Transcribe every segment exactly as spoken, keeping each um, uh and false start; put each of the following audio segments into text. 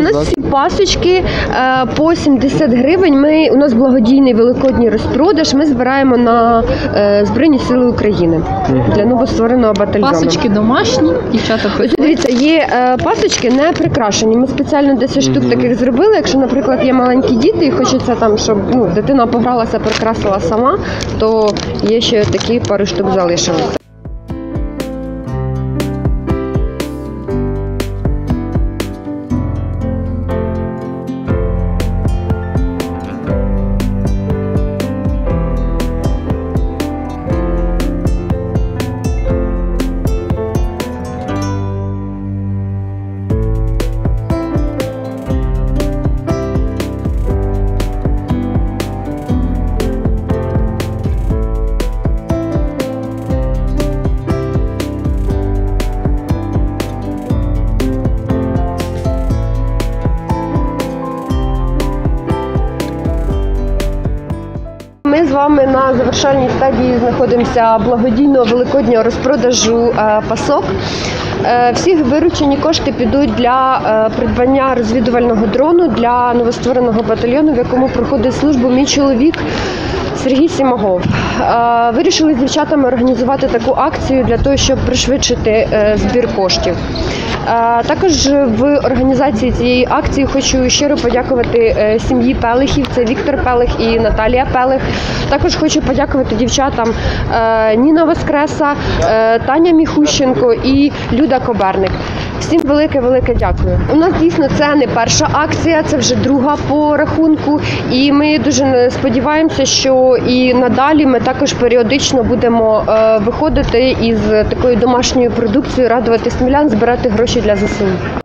нас всі пасочки по сімдесят гривень. Ми, у нас благодійний великодній розпродаж. Ми збираємо на Збройні Сили України для новоствореного батальйону. Пасочки домашні, дівчата приходять. Дивіться, є пасочки не прикрашені. Ми спеціально десять штук таких зробили. Якщо, наприклад, є маленькі діти і хочеться там, щоб ну, дитина побралася, прикрасила сама, то є ще такі пару штук залишилися. Ми з вами на завершальній стадії знаходимося благодійного великоднього розпродажу пасок. Всі виручені кошти підуть для придбання розвідувального дрону для новоствореного батальйону, в якому проходить службу мій чоловік Сергій Сімагов. Вирішили з дівчатами організувати таку акцію для того, щоб пришвидшити збір коштів. Також в організації цієї акції хочу щиро подякувати сім'ї Пелихів, це Віктор Пелих і Наталія Пелих. Також хочу подякувати дівчатам Ніна Воскреса, Таня Міхущенко і Люда Коберник. Всім велике-велике дякую. У нас дійсно це не перша акція, це вже друга по рахунку. І ми дуже сподіваємося, що і надалі ми також періодично будемо виходити із такою домашньою продукцією, радувати смілян, збирати гроші для ЗСУ.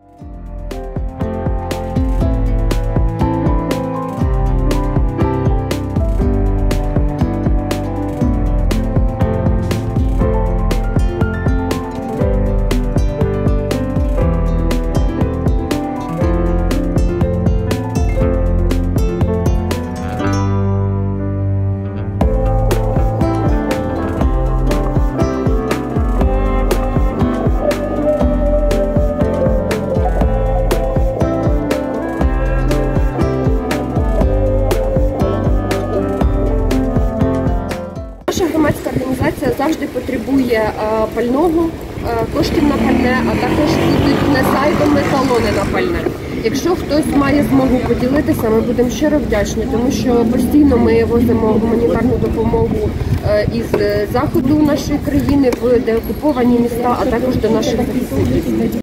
Наша громадська організація завжди потребує пального, коштів на пальне, а також будуть не зайвими талони на пальне. Якщо хтось має змогу поділитися, ми будемо щиро вдячні, тому що постійно ми возимо гуманітарну допомогу із заходу нашої країни в деокуповані міста, а також до наших захисників.